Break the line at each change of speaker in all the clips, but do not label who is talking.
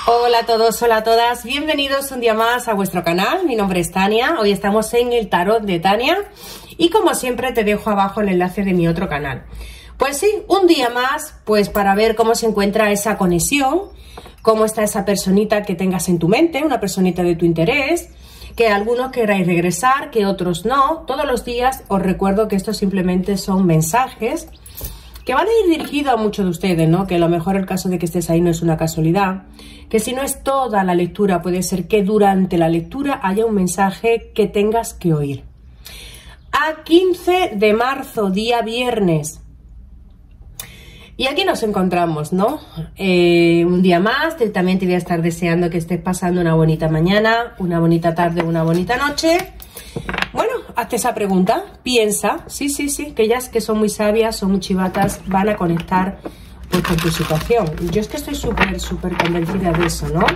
Hola a todos, hola a todas, bienvenidos un día más a vuestro canal. Mi nombre es Tania, hoy estamos en el tarot de Tania y como siempre te dejo abajo el enlace de mi otro canal. Pues sí, un día más, pues para ver cómo se encuentra esa conexión, cómo está esa personita que tengas en tu mente, una personita de tu interés, que algunos queráis regresar, que otros no. Todos los días os recuerdo que estos simplemente son mensajes que van a ir dirigidos a muchos de ustedes, ¿no? Que a lo mejor el caso de que estés ahí no es una casualidad, que si no es toda la lectura, puede ser que durante la lectura haya un mensaje que tengas que oír. A 15 de marzo, día viernes. Y aquí nos encontramos, ¿no? Un día más, también te voy a estar deseando que estés pasando una bonita mañana, una bonita tarde, una bonita noche. Bueno, hazte esa pregunta, piensa, sí, que ellas que son muy sabias, son muy chivatas, van a conectar pues, con tu situación. Yo es que estoy súper convencida de eso, ¿no?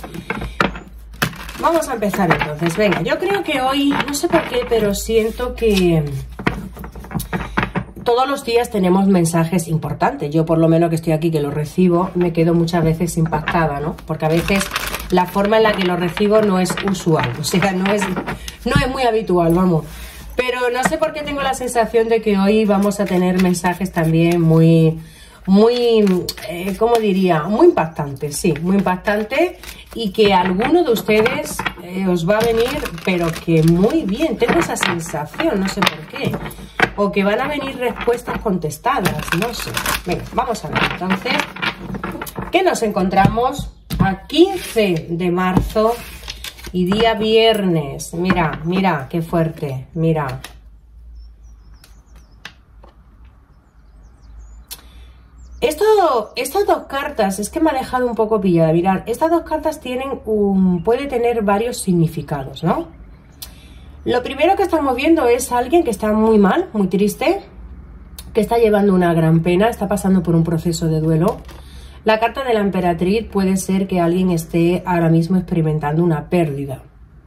Vamos a empezar entonces, venga, yo creo que hoy, no sé por qué, pero siento que todos los días tenemos mensajes importantes. Yo por lo menos que estoy aquí, que los recibo, me quedo muchas veces impactada, ¿no? Porque a veces la forma en la que lo recibo no es usual, o sea, no es muy habitual, vamos. Pero no sé por qué tengo la sensación de que hoy vamos a tener mensajes también muy, ¿cómo diría? Muy impactantes, sí, muy impactantes y que a alguno de ustedes os va a venir, pero que muy bien, tengo esa sensación, no sé por qué. O que van a venir respuestas contestadas, no sé. Venga, vamos a ver, entonces, ¿qué nos encontramos? A 15 de marzo y día viernes. Mira, qué fuerte, mira. Estas dos cartas, es que me ha dejado un poco pillada. Mirad, estas dos cartas puede tener varios significados, ¿no? Lo primero que estamos viendo es alguien que está muy mal, muy triste, que está llevando una gran pena, está pasando por un proceso de duelo. La carta de la emperatriz puede ser que alguien esté ahora mismo experimentando una pérdida.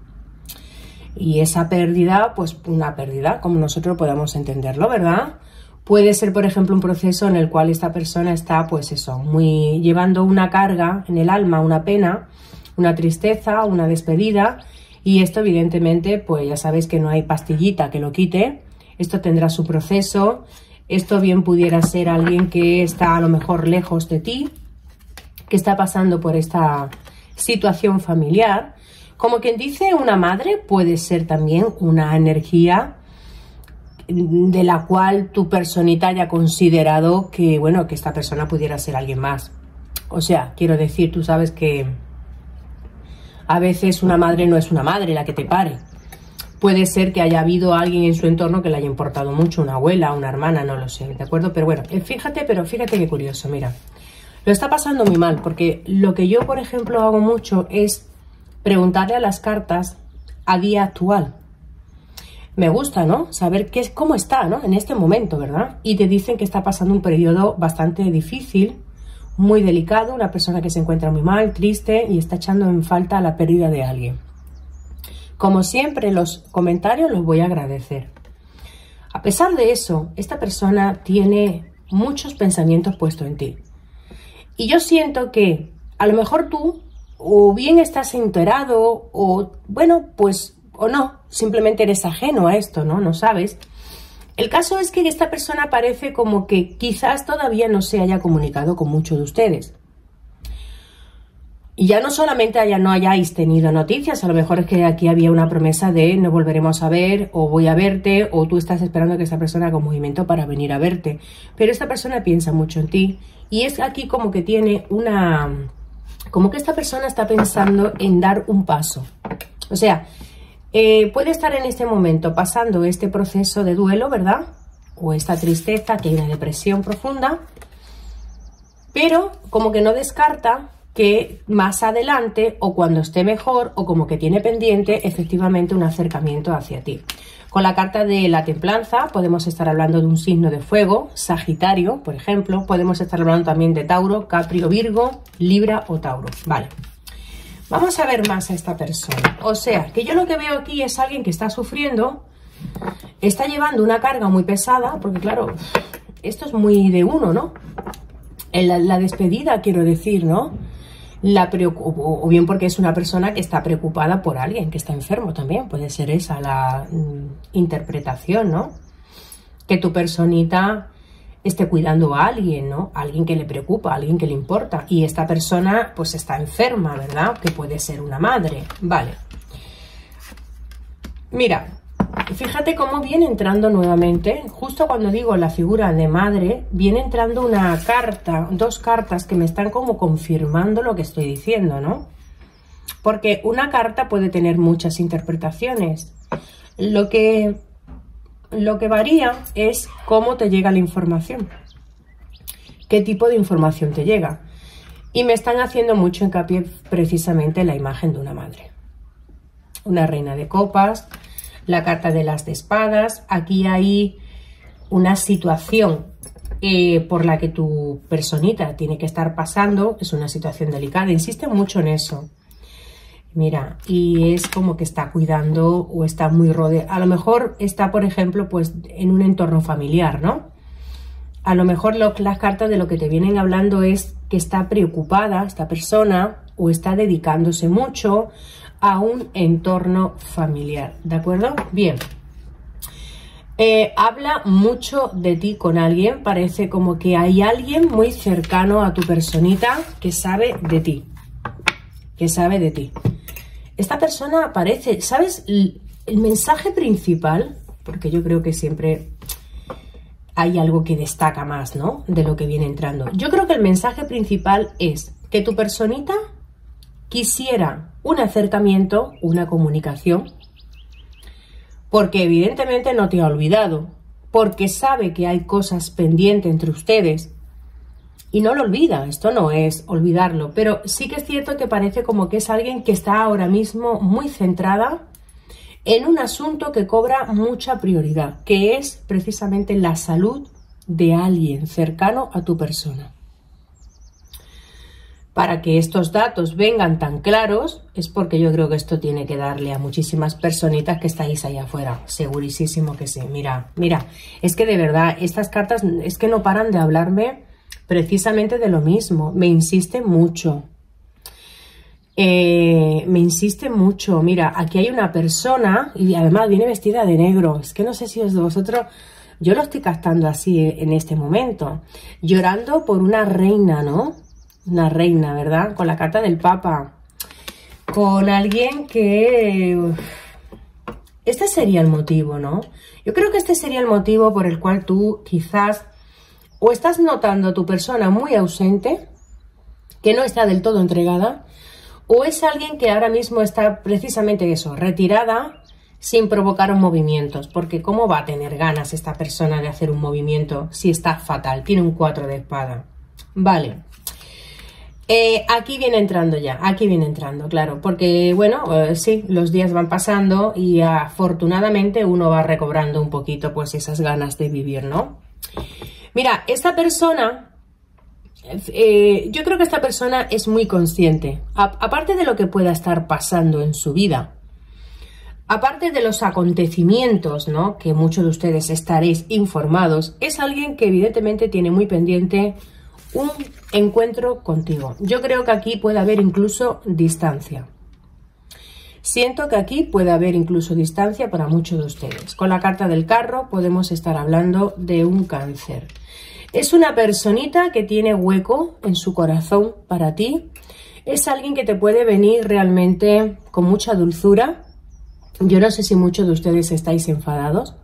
Y esa pérdida, pues una pérdida, como nosotros podamos entenderlo, ¿verdad? Puede ser, por ejemplo, un proceso en el cual esta persona está, pues eso, llevando una carga en el alma, una pena, una tristeza, una despedida. Y esto, evidentemente, pues ya sabéis que no hay pastillita que lo quite. Esto tendrá su proceso. Esto bien pudiera ser alguien que está a lo mejor lejos de ti, que está pasando por esta situación familiar. Como quien dice, una madre puede ser también una energía de la cual tu personita haya considerado que, bueno, que esta persona pudiera ser alguien más. O sea, quiero decir, tú sabes que a veces una madre no es una madre la que te pare. Puede ser que haya habido alguien en su entorno que le haya importado mucho, una abuela, una hermana, no lo sé, ¿de acuerdo? Pero bueno, fíjate qué curioso, mira. Lo está pasando muy mal, porque lo que yo, por ejemplo, hago mucho es preguntarle a las cartas a día actual. Me gusta, ¿no? Saber cómo está, ¿no? En este momento, ¿verdad? Y te dicen que está pasando un periodo bastante difícil, muy delicado, una persona que se encuentra muy mal, triste y está echando en falta la pérdida de alguien. Como siempre, los comentarios los voy a agradecer. A pesar de eso, esta persona tiene muchos pensamientos puestos en ti. Y yo siento que a lo mejor tú o bien estás enterado o, bueno, pues, o no, simplemente eres ajeno a esto, ¿no? No sabes. El caso es que esta persona parece como que quizás todavía no se haya comunicado con muchos de ustedes. Y ya no solamente no hayáis tenido noticias, a lo mejor es que aquí había una promesa de nos volveremos a ver, o voy a verte, o tú estás esperando que esta persona haga un movimiento para venir a verte. Pero esta persona piensa mucho en ti, y es aquí como que tiene como que esta persona está pensando en dar un paso. O sea, puede estar en este momento pasando este proceso de duelo, ¿verdad? O esta tristeza, que hay una depresión profunda, pero como que no descarta que más adelante o cuando esté mejor o como que tiene pendiente efectivamente un acercamiento hacia ti. Con la carta de la templanza podemos estar hablando de un signo de fuego, Sagitario, por ejemplo. Podemos estar hablando también de Tauro, Capri o Virgo, Libra o Tauro. Vale. Vamos a ver más a esta persona. O sea, que yo lo que veo aquí es alguien que está sufriendo, está llevando una carga muy pesada, porque claro, esto es muy de uno, ¿no? La despedida, quiero decir, ¿no? o bien porque es una persona que está preocupada por alguien que está enfermo también. Puede ser esa la interpretación, ¿no? Que tu personita esté cuidando a alguien, ¿no? Alguien que le preocupa, alguien que le importa. Y esta persona, pues, está enferma, ¿verdad? Que puede ser una madre. Vale. Mira, fíjate cómo viene entrando nuevamente. Justo cuando digo la figura de madre, viene entrando una carta, dos cartas que me están como confirmando lo que estoy diciendo, ¿no? Porque una carta puede tener muchas interpretaciones. Lo que varía es cómo te llega la información, qué tipo de información te llega. Y me están haciendo mucho hincapié precisamente en la imagen de una madre. Una reina de copas, la carta de las de espadas. Aquí hay una situación por la que tu personita tiene que estar pasando. Es una situación delicada, insiste mucho en eso. Mira, y es como que está cuidando o está muy rodeado. A lo mejor está, por ejemplo, pues en un entorno familiar, ¿no? A lo mejor las cartas de lo que te vienen hablando es que está preocupada esta persona o está dedicándose mucho a un entorno familiar, ¿de acuerdo? Bien. Habla mucho de ti con alguien. Parece como que hay alguien muy cercano a tu personita que sabe de ti. Que sabe de ti. Esta persona aparece, ¿sabes? El mensaje principal, porque yo creo que siempre hay algo que destaca más, ¿no? De lo que viene entrando. Yo creo que el mensaje principal es que tu personita quisiera un acercamiento, una comunicación, porque evidentemente no te ha olvidado, porque sabe que hay cosas pendientes entre ustedes, y no lo olvida. Esto no es olvidarlo, pero sí que es cierto que parece como que es alguien que está ahora mismo muy centrada en un asunto que cobra mucha prioridad, que es precisamente la salud de alguien cercano a tu persona. Para que estos datos vengan tan claros, es porque yo creo que esto tiene que darle a muchísimas personitas que estáis ahí afuera. Segurísimo que sí. Mira, mira, es que de verdad, estas cartas es que no paran de hablarme precisamente de lo mismo. Me insiste mucho. Me insiste mucho. Mira, aquí hay una persona y además viene vestida de negro. Es que no sé si os de vosotros, yo lo estoy captando así en este momento. Llorando por una reina, ¿no? Una reina, ¿verdad? Con la carta del Papa. Con alguien que... Este sería el motivo, ¿no? Yo creo que este sería el motivo por el cual tú quizás o estás notando a tu persona muy ausente, que no está del todo entregada, o es alguien que ahora mismo está precisamente eso, retirada, sin provocar movimientos, porque ¿cómo va a tener ganas esta persona de hacer un movimiento si está fatal? Tiene un 4 de espada. Vale. Aquí viene entrando ya, aquí viene entrando, claro, porque bueno, sí, los días van pasando y afortunadamente uno va recobrando un poquito pues esas ganas de vivir, ¿no? Mira, esta persona, yo creo que esta persona es muy consciente, aparte de lo que pueda estar pasando en su vida, aparte de los acontecimientos, ¿no? Que muchos de ustedes estaréis informados, es alguien que evidentemente tiene muy pendiente un encuentro contigo. Yo creo que aquí puede haber incluso distancia. Siento que aquí puede haber incluso distancia para muchos de ustedes. Con la carta del carro podemos estar hablando de un cáncer. Es una personita que tiene hueco en su corazón para ti. Es alguien que te puede venir realmente con mucha dulzura. Yo no sé si muchos de ustedes estáis enfadados.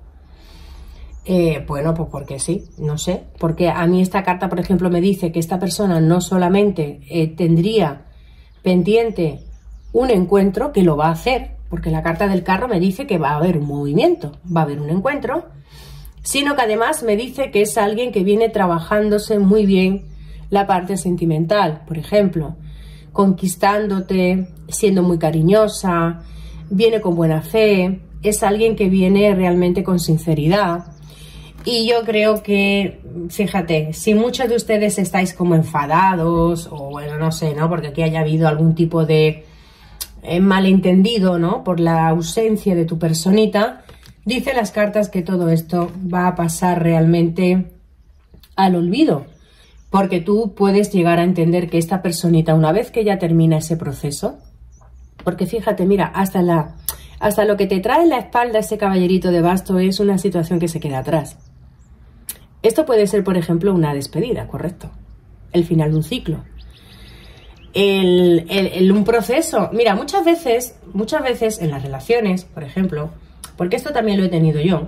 Bueno, pues porque sí, no sé, porque a mí esta carta, por ejemplo, me dice que esta persona no solamente tendría pendiente un encuentro, que lo va a hacer, porque la carta del carro me dice que va a haber un movimiento, va a haber un encuentro, sino que además me dice que es alguien que viene trabajándose muy bien la parte sentimental, por ejemplo, conquistándote, siendo muy cariñosa, viene con buena fe, es alguien que viene realmente con sinceridad. Y yo creo que, fíjate, si muchos de ustedes estáis como enfadados, o bueno, no sé, ¿no? Porque aquí haya habido algún tipo de malentendido, ¿no? Por la ausencia de tu personita, dice las cartas que todo esto va a pasar realmente al olvido. Porque tú puedes llegar a entender que esta personita, una vez que ya termina ese proceso, porque fíjate, mira, hasta lo que te trae en la espalda ese caballerito de bastos es una situación que se queda atrás. Esto puede ser, por ejemplo, una despedida, correcto. El final de un ciclo. Un proceso. Mira, muchas veces en las relaciones, por ejemplo, porque esto también lo he tenido yo,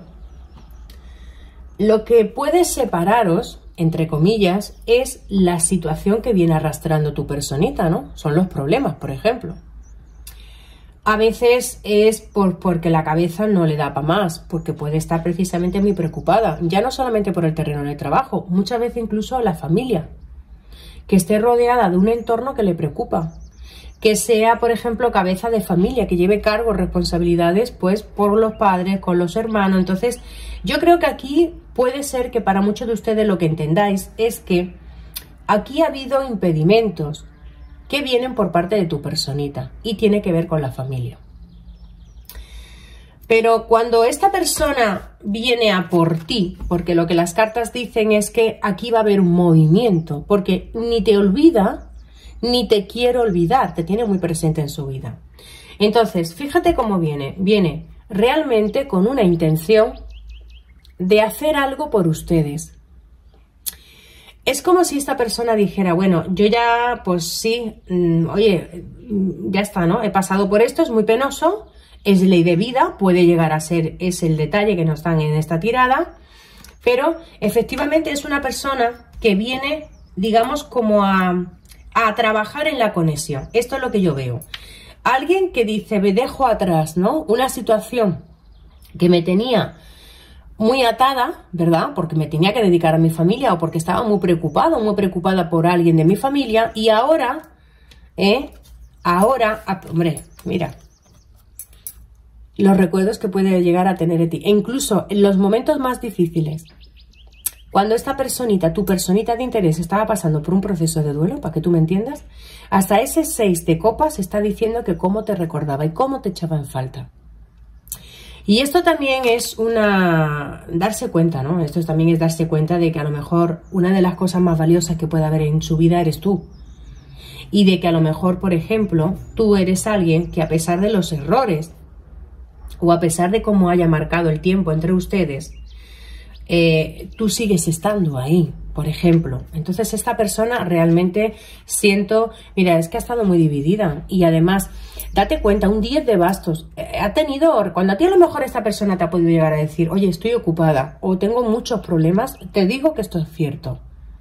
lo que puede separaros, entre comillas, es la situación que viene arrastrando tu personita, ¿no? Son los problemas, por ejemplo. A veces es porque la cabeza no le da para más, porque puede estar precisamente muy preocupada, ya no solamente por el terreno de trabajo, muchas veces incluso la familia, que esté rodeada de un entorno que le preocupa, que sea, por ejemplo, cabeza de familia, que lleve cargos, responsabilidades, pues, por los padres, con los hermanos. Entonces, yo creo que aquí puede ser que para muchos de ustedes lo que entendáis es que aquí ha habido impedimentos que vienen por parte de tu personita y tiene que ver con la familia. Pero cuando esta persona viene a por ti, porque lo que las cartas dicen es que aquí va a haber un movimiento, porque ni te olvida, ni te quiere olvidar, te tiene muy presente en su vida. Entonces, fíjate cómo viene. Viene realmente con una intención de hacer algo por ustedes. Es como si esta persona dijera, bueno, yo ya, pues sí, oye, ya está, ¿no? He pasado por esto, es muy penoso, es ley de vida, puede llegar a ser, es el detalle que nos dan en esta tirada, pero efectivamente es una persona que viene, digamos, como a trabajar en la conexión. Esto es lo que yo veo. Alguien que dice, me dejo atrás, ¿no? Una situación que me tenía muy atada, ¿verdad? Porque me tenía que dedicar a mi familia o porque estaba muy preocupado, muy preocupada por alguien de mi familia y ahora, hombre, mira, los recuerdos que puede llegar a tener de ti. E incluso en los momentos más difíciles, cuando esta personita, tu personita de interés estaba pasando por un proceso de duelo, para que tú me entiendas, hasta ese 6 de copas está diciendo que cómo te recordaba y cómo te echaba en falta. Y esto también es darse cuenta, ¿no? Esto también es darse cuenta de que a lo mejor una de las cosas más valiosas que puede haber en su vida eres tú. Y de que a lo mejor, por ejemplo, tú eres alguien que a pesar de los errores o a pesar de cómo haya marcado el tiempo entre ustedes, tú sigues estando ahí, por ejemplo. Entonces esta persona realmente siento, mira, es que ha estado muy dividida y además, date cuenta, un 10 de bastos, ha tenido, cuando a ti a lo mejor esta persona te ha podido llegar a decir, oye, estoy ocupada o tengo muchos problemas, te digo que esto es cierto.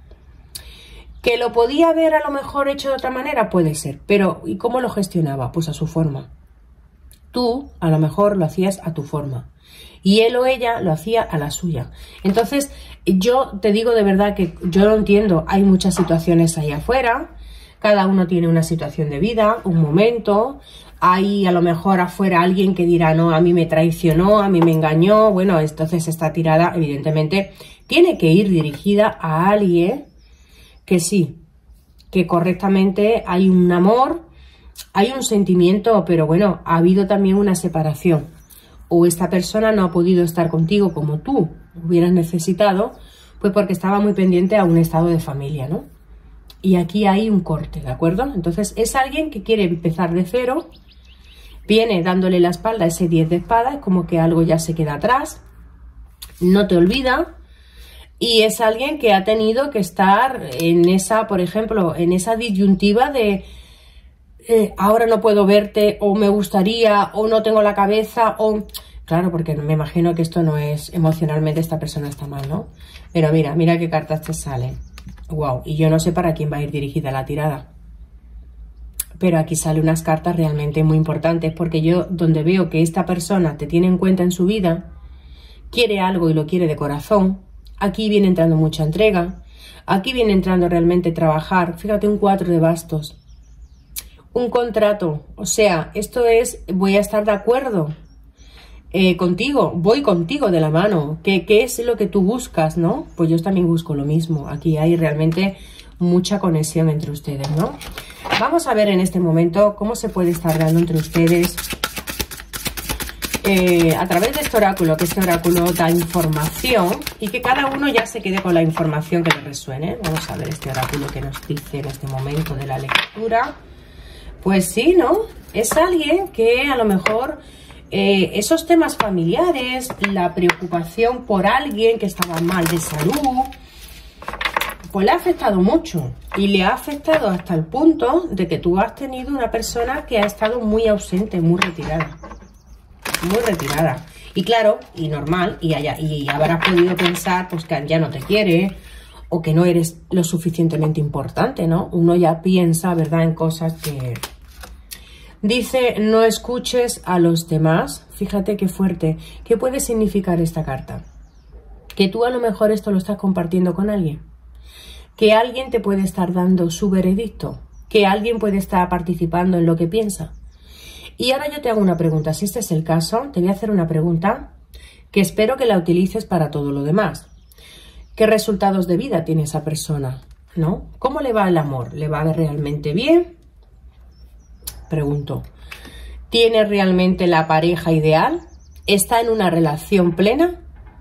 ¿Que lo podía haber a lo mejor hecho de otra manera? Puede ser, pero ¿y cómo lo gestionaba? Pues a su forma. Tú a lo mejor lo hacías a tu forma y él o ella lo hacía a la suya. Entonces yo te digo de verdad que yo lo entiendo, hay muchas situaciones ahí afuera, cada uno tiene una situación de vida, un momento, hay a lo mejor afuera alguien que dirá, no, a mí me traicionó, a mí me engañó, bueno, entonces esta tirada evidentemente tiene que ir dirigida a alguien que sí, que correctamente hay un amor, hay un sentimiento, pero bueno, ha habido también una separación. O esta persona no ha podido estar contigo como tú hubieras necesitado, pues porque estaba muy pendiente a un estado de familia, ¿no? Y aquí hay un corte, ¿de acuerdo? Entonces es alguien que quiere empezar de cero, viene dándole la espalda a ese 10 de espadas, como que algo ya se queda atrás, no te olvida. Y es alguien que ha tenido que estar en esa, por ejemplo, en esa disyuntiva de ahora no puedo verte, o me gustaría, o no tengo la cabeza, o... Claro, porque me imagino que esto no es emocionalmente, esta persona está mal, ¿no? Pero mira qué cartas te salen. Wow, y yo no sé para quién va a ir dirigida la tirada. Pero aquí salen unas cartas realmente muy importantes, porque yo donde veo que esta persona te tiene en cuenta en su vida, quiere algo y lo quiere de corazón, aquí viene entrando mucha entrega, aquí viene entrando realmente trabajar. Fíjate, un 4 de bastos. Un contrato, o sea, esto es, voy a estar de acuerdo contigo, voy contigo de la mano. ¿Qué es lo que tú buscas, no? Pues yo también busco lo mismo. Aquí hay realmente mucha conexión entre ustedes, ¿no? Vamos a ver en este momento cómo se puede estar dando entre ustedes a través de este oráculo, que este oráculo da información y que cada uno ya se quede con la información que le resuene. Vamos a ver este oráculo que nos dice en este momento de la lectura. Pues sí, ¿no? Es alguien que a lo mejor esos temas familiares, la preocupación por alguien que estaba mal de salud, pues le ha afectado mucho. Y le ha afectado hasta el punto de que tú has tenido una persona que ha estado muy ausente, muy retirada. Muy retirada. Y claro, y normal, y habrás podido pensar pues que ya no te quiere o que no eres lo suficientemente importante, ¿no? Uno ya piensa, ¿verdad?, en cosas que... Dice, no escuches a los demás. Fíjate qué fuerte. ¿Qué puede significar esta carta? Que tú a lo mejor esto lo estás compartiendo con alguien. Que alguien te puede estar dando su veredicto. Que alguien puede estar participando en lo que piensa. Y ahora yo te hago una pregunta. Si este es el caso, te voy a hacer una pregunta que espero que la utilices para todo lo demás. ¿Qué resultados de vida tiene esa persona? ¿No? ¿Cómo le va el amor? ¿Le va realmente bien? Pregunto. ¿Tiene realmente la pareja ideal? ¿Está en una relación plena?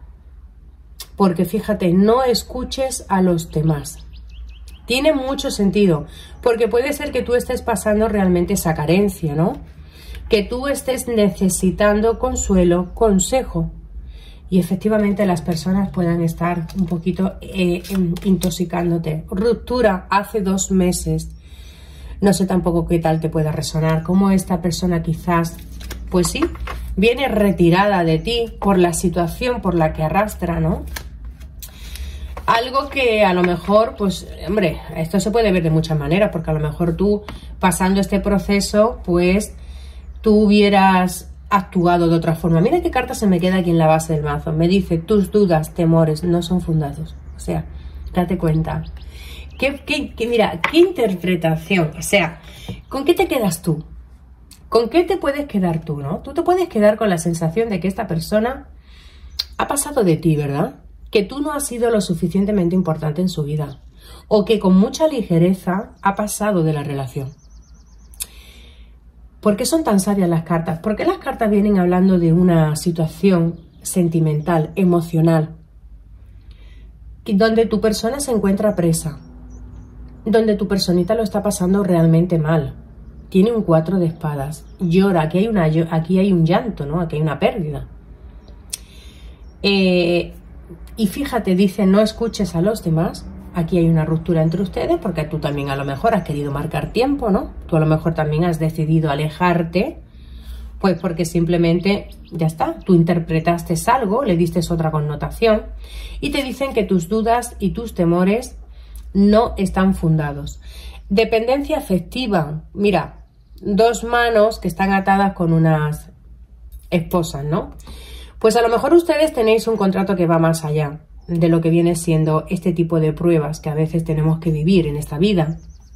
Porque fíjate, no escuches a los demás. Tiene mucho sentido, porque puede ser que tú estés pasando realmente esa carencia, ¿no? Que tú estés necesitando consuelo, consejo. Y efectivamente las personas puedan estar un poquito intoxicándote. Ruptura hace 2 meses. No sé tampoco qué tal te pueda resonar. Cómo esta persona quizás, pues sí, viene retirada de ti por la situación por la que arrastra, ¿no? Algo que a lo mejor, pues, hombre, esto se puede ver de muchas maneras, porque a lo mejor tú, pasando este proceso, pues, tú hubieras actuado de otra forma. Mira qué carta se me queda aquí en la base del mazo. Me dice, tus dudas, temores no son fundados. O sea, date cuenta. Mira, qué interpretación. O sea, ¿con qué te quedas tú? ¿Con qué te puedes quedar tú, no? Tú te puedes quedar con la sensación de que esta persona ha pasado de ti, ¿verdad? Que tú no has sido lo suficientemente importante en su vida. O que con mucha ligereza ha pasado de la relación. ¿Por qué son tan sabias las cartas? Porque las cartas vienen hablando de una situación sentimental, emocional, donde tu persona se encuentra presa, donde tu personita lo está pasando realmente mal. Tiene un 4 de espadas, llora, aquí hay un llanto, ¿no? Aquí hay una pérdida. Y fíjate, dice, no escuches a los demás. Aquí hay una ruptura entre ustedes porque tú también a lo mejor has querido marcar tiempo, ¿no? Tú a lo mejor también has decidido alejarte, pues porque simplemente, ya está, tú interpretaste algo, le diste otra connotación y te dicen que tus dudas y tus temores no están fundados. Dependencia afectiva, mira, 2 manos que están atadas con unas esposas, ¿no? Pues a lo mejor ustedes tenéis un contrato que va más allá de lo que viene siendo este tipo de pruebas que a veces tenemos que vivir en esta vida.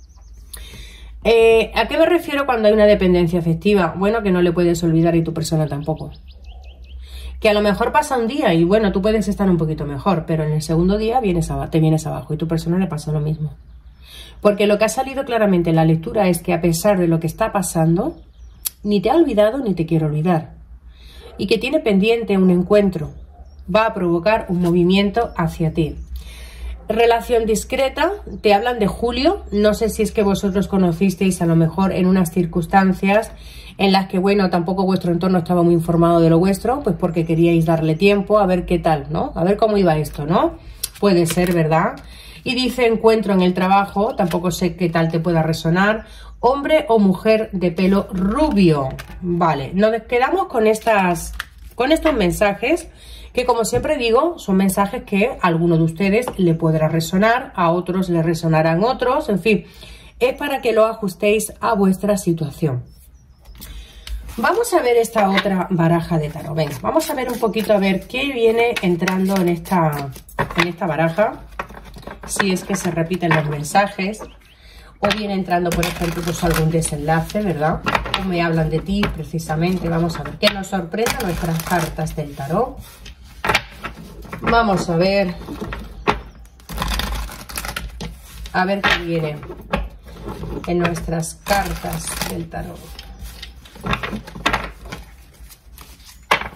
¿A qué me refiero cuando hay una dependencia afectiva? Bueno, que no le puedes olvidar y tu persona tampoco. Que a lo mejor pasa un día y bueno, tú puedes estar un poquito mejor, pero en el segundo día te vienes abajo y tu persona le pasa lo mismo. Porque lo que ha salido claramente en la lectura es que a pesar de lo que está pasando, ni te ha olvidado ni te quiere olvidar. Y que tiene pendiente un encuentro. Va a provocar un movimiento hacia ti. Relación discreta, te hablan de julio. No sé si es que vosotros conocisteis a lo mejor en unas circunstancias en las que, bueno, tampoco vuestro entorno estaba muy informado de lo vuestro, pues porque queríais darle tiempo a ver qué tal, ¿no? A ver cómo iba esto, ¿no? Puede ser, ¿verdad? Y dice encuentro en el trabajo, tampoco sé qué tal te pueda resonar. Hombre o mujer de pelo rubio. Vale, nos quedamos con estos mensajes que, como siempre digo, son mensajes que a alguno de ustedes le podrá resonar, a otros le resonarán otros, en fin, es para que lo ajustéis a vuestra situación. Vamos a ver esta otra baraja de tarot. Venga, vamos a ver un poquito a ver qué viene entrando en esta baraja, si es que se repiten los mensajes o viene entrando, por ejemplo, pues algún desenlace, ¿verdad? O me hablan de ti precisamente. Vamos a ver qué nos sorprende nuestras cartas del tarot. Vamos a ver qué viene en nuestras cartas del tarot.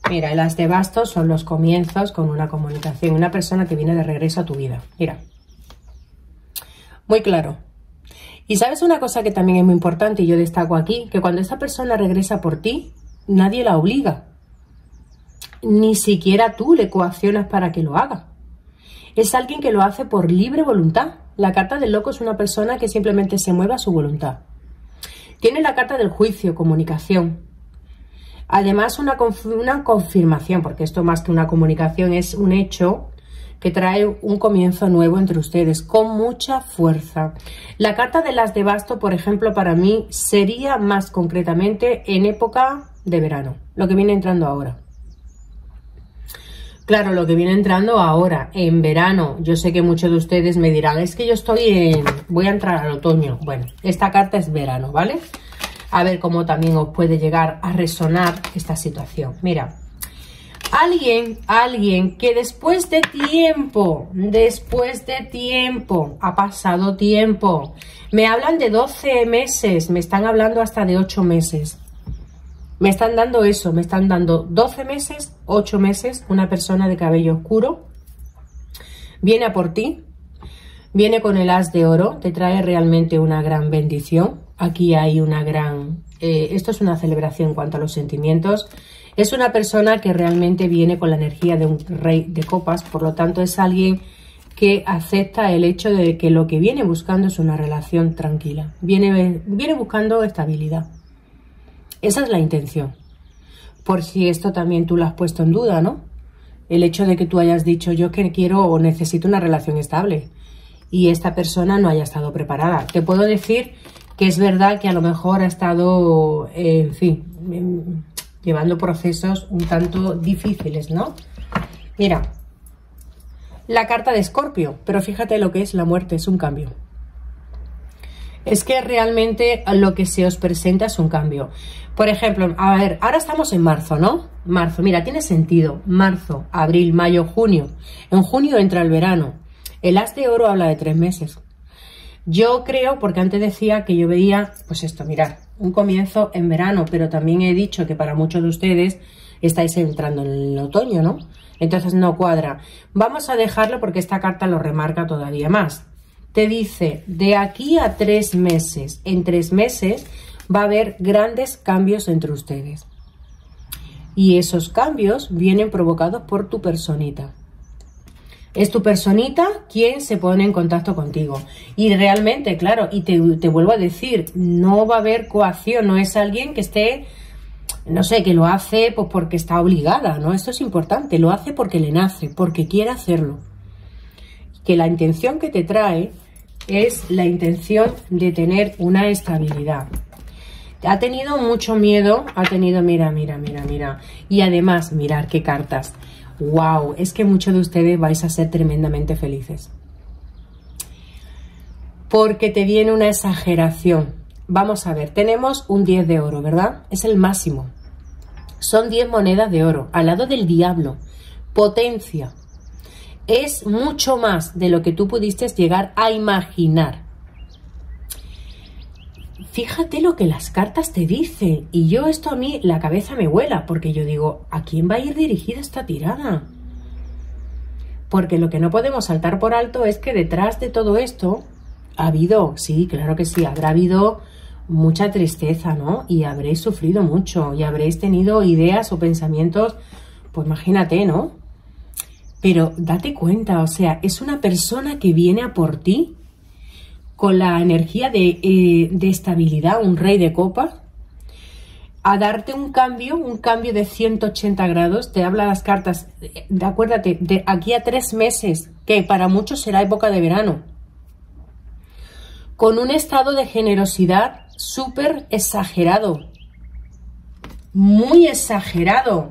Mira, las de bastos son los comienzos con una comunicación, una persona que viene de regreso a tu vida. Mira, muy claro. Y sabes una cosa que también es muy importante y yo destaco aquí, que cuando esta persona regresa por ti, nadie la obliga. Ni siquiera tú le coaccionas para que lo haga. Es alguien que lo hace por libre voluntad. La carta del loco es una persona que simplemente se mueve a su voluntad. Tiene la carta del juicio, comunicación. Además, una confirmación, porque esto más que una comunicación es un hecho que trae un comienzo nuevo entre ustedes, con mucha fuerza. La carta de las de basto, por ejemplo, para mí sería más concretamente en época de verano, lo que viene entrando ahora. Claro, lo que viene entrando ahora, en verano. Yo sé que muchos de ustedes me dirán, es que yo voy a entrar al otoño. Bueno, esta carta es verano, ¿vale? A ver cómo también os puede llegar a resonar esta situación. Mira, alguien que después de tiempo, ha pasado tiempo. Me hablan de 12 meses, me están hablando hasta de 8 meses. Me están dando eso, me están dando 12 meses, 8 meses, una persona de cabello oscuro. Viene a por ti, viene con el as de oro, te trae realmente una gran bendición. Aquí hay una gran... esto es una celebración en cuanto a los sentimientos. Es una persona que realmente viene con la energía de un rey de copas, por lo tanto es alguien que acepta el hecho de que lo que viene buscando es una relación tranquila. Viene buscando estabilidad. Esa es la intención. Por si esto también tú lo has puesto en duda, ¿no? El hecho de que tú hayas dicho yo que quiero o necesito una relación estable y esta persona no haya estado preparada. Te puedo decir que es verdad que a lo mejor ha estado, en fin, llevando procesos un tanto difíciles, ¿no? Mira, la carta de Escorpio, pero fíjate lo que es la muerte, es un cambio. Es que realmente lo que se os presenta es un cambio. Por ejemplo, a ver, ahora estamos en marzo, ¿no? Marzo, mira, tiene sentido. Marzo, abril, mayo, junio. En junio entra el verano. El as de oro habla de 3 meses. Yo creo, porque antes decía que yo veía, pues esto, mirad, un comienzo en verano, pero también he dicho que para muchos de ustedes estáis entrando en el otoño, ¿no? Entonces no cuadra. Vamos a dejarlo porque esta carta lo remarca todavía más. Te dice, de aquí a 3 meses, en 3 meses va a haber grandes cambios entre ustedes. Y esos cambios vienen provocados por tu personita. Es tu personita quien se pone en contacto contigo. Y realmente, claro, y te vuelvo a decir, no va a haber coacción, no es alguien que esté, no sé, que lo hace pues porque está obligada, ¿no? Esto es importante, lo hace porque le nace, porque quiere hacerlo. Que la intención que te trae es la intención de tener una estabilidad. Ha tenido mucho miedo, ha tenido, mira. Y además, mirar qué cartas. ¡Wow! Es que muchos de ustedes vais a ser tremendamente felices. Porque te viene una exageración. Vamos a ver, tenemos un 10 de oro, ¿verdad? Es el máximo. Son 10 monedas de oro, al lado del diablo. Potencia. Es mucho más de lo que tú pudiste llegar a imaginar. Fíjate lo que las cartas te dicen. Y yo esto a mí la cabeza me vuela. Porque yo digo, ¿a quién va a ir dirigida esta tirada? Porque lo que no podemos saltar por alto es que detrás de todo esto ha habido, sí, claro que sí, habrá habido mucha tristeza, ¿no? Y habréis sufrido mucho. Y habréis tenido ideas o pensamientos, pues imagínate, ¿no? Pero date cuenta, o sea, es una persona que viene a por ti con la energía de estabilidad, un rey de copas, a darte un cambio de 180 grados. Te habla las cartas, acuérdate, de aquí a 3 meses, que para muchos será época de verano, con un estado de generosidad súper exagerado, muy exagerado,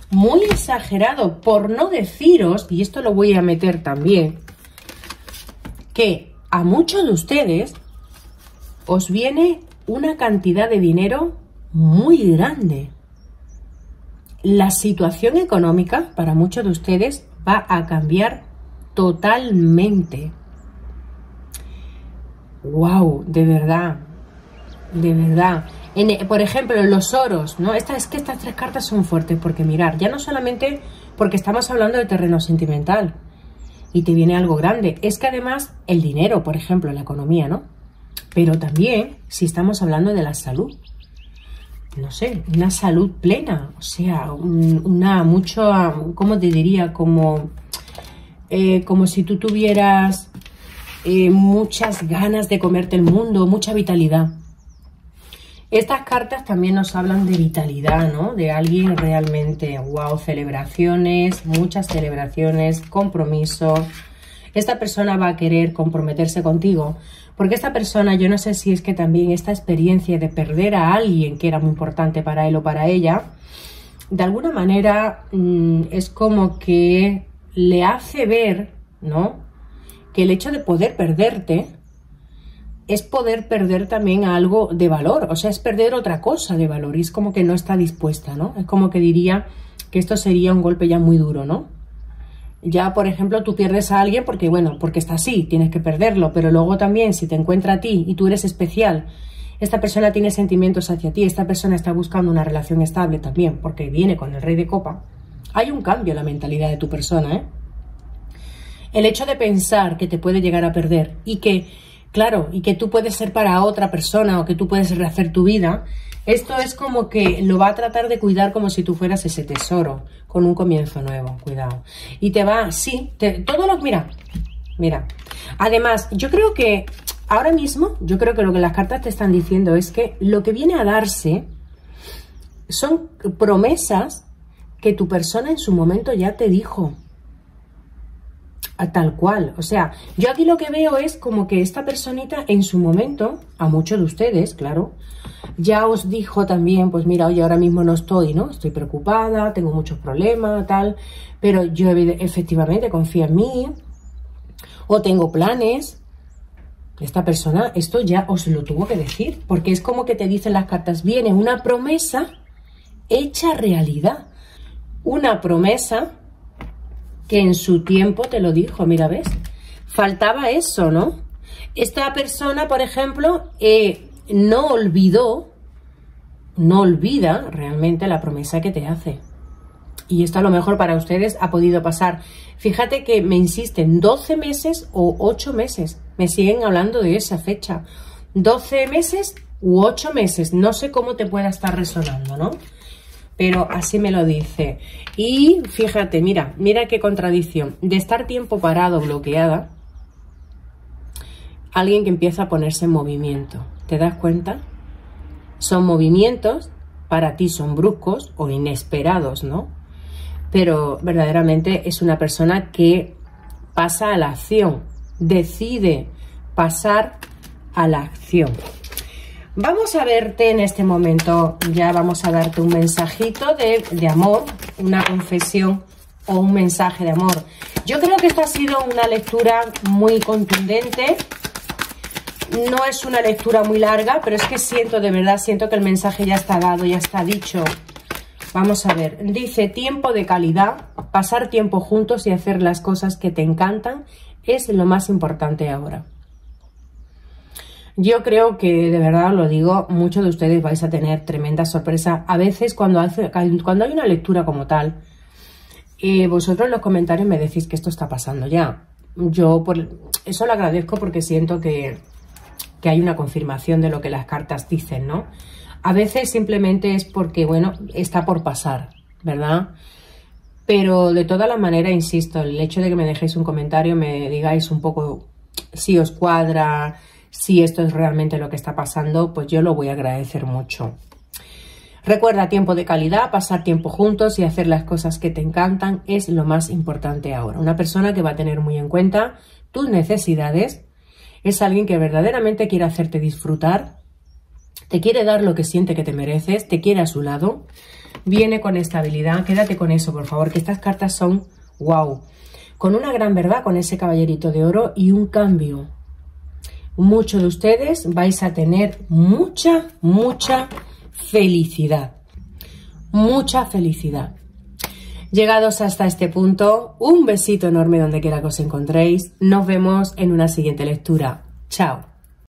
por no deciros, y esto lo voy a meter también, que a muchos de ustedes os viene una cantidad de dinero muy grande. La situación económica para muchos de ustedes va a cambiar totalmente. ¡Wow! De verdad. Por ejemplo, los oros, ¿no? Estas tres cartas son fuertes porque mirar, ya no solamente porque estamos hablando de terreno sentimental y te viene algo grande, es que además el dinero, por ejemplo, la economía, ¿no? Pero también si estamos hablando de la salud, no sé, una salud plena, o sea, ¿cómo te diría? Como si tú tuvieras muchas ganas de comerte el mundo, mucha vitalidad. Estas cartas también nos hablan de vitalidad, ¿no? De alguien realmente, wow, celebraciones, muchas celebraciones, compromiso. Esta persona va a querer comprometerse contigo, porque esta persona, yo no sé si es que también esta experiencia de perder a alguien que era muy importante para él o para ella, de alguna manera es como que le hace ver, ¿no? Que el hecho de poder perderte es poder perder también algo de valor, o sea, es perder otra cosa de valor y es como que no está dispuesta, ¿no? Es como que diría que esto sería un golpe ya muy duro, ¿no? Ya, por ejemplo, tú pierdes a alguien porque, bueno, porque está así, tienes que perderlo, pero luego también si te encuentra a ti y tú eres especial, esta persona tiene sentimientos hacia ti, esta persona está buscando una relación estable también, porque viene con el Rey de Copa, hay un cambio en la mentalidad de tu persona, ¿eh? El hecho de pensar que te puede llegar a perder y que, claro, y que tú puedes ser para otra persona o que tú puedes rehacer tu vida, esto es como que lo va a tratar de cuidar como si tú fueras ese tesoro, con un comienzo nuevo, cuidado. Y te va, sí, mira. Además, yo creo que ahora mismo, yo creo que lo que las cartas te están diciendo es que lo que viene a darse son promesas que tu persona en su momento ya te dijo. Tal cual, o sea, yo aquí lo que veo es como que esta personita en su momento, a muchos de ustedes, claro, ya os dijo también, pues mira, oye, ahora mismo no estoy, ¿no? Estoy preocupada, tengo muchos problemas, tal, pero yo efectivamente confío en mí, o tengo planes. Esta persona, esto ya os lo tuvo que decir, porque es como que te dicen las cartas, viene una promesa hecha realidad, una promesa que en su tiempo te lo dijo, mira, ¿ves? Faltaba eso, ¿no? Esta persona, por ejemplo, no olvida realmente la promesa que te hace. Y esto a lo mejor para ustedes ha podido pasar. Fíjate que me insisten 12 meses o 8 meses. Me siguen hablando de esa fecha. 12 meses u 8 meses. No sé cómo te pueda estar resonando, ¿no? Pero así me lo dice. Y fíjate, mira qué contradicción. De estar tiempo parado, bloqueada, alguien que empieza a ponerse en movimiento. ¿Te das cuenta? Son movimientos, para ti son bruscos o inesperados, ¿no? Pero verdaderamente es una persona que pasa a la acción, decide pasar a la acción. Vamos a verte en este momento, ya vamos a darte un mensajito de amor, una confesión o un mensaje de amor. Yo creo que esta ha sido una lectura muy contundente, no es una lectura muy larga, pero es que siento, de verdad, siento que el mensaje ya está dado, ya está dicho. Vamos a ver, dice tiempo de calidad, pasar tiempo juntos y hacer las cosas que te encantan es lo más importante ahora. Yo creo que, de verdad lo digo, muchos de ustedes vais a tener tremenda sorpresa. A veces cuando hay una lectura como tal, vosotros en los comentarios me decís que esto está pasando ya. Yo por eso lo agradezco porque siento que hay una confirmación de lo que las cartas dicen, ¿no? A veces simplemente es porque, bueno, está por pasar, ¿verdad? Pero de todas las maneras, insisto, el hecho de que me dejéis un comentario, me digáis un poco si os cuadra, si esto es realmente lo que está pasando, pues yo lo voy a agradecer mucho. Recuerda, tiempo de calidad, pasar tiempo juntos y hacer las cosas que te encantan es lo más importante ahora. Una persona que va a tener muy en cuenta tus necesidades, es alguien que verdaderamente quiere hacerte disfrutar, te quiere dar lo que siente que te mereces, te quiere a su lado, viene con estabilidad. Quédate con eso, por favor, que estas cartas son wow, con una gran verdad, con ese caballerito de oro y un cambio. Muchos de ustedes vais a tener mucha felicidad. Mucha felicidad. Llegados hasta este punto, un besito enorme donde quiera que os encontréis. Nos vemos en una siguiente lectura. Chao.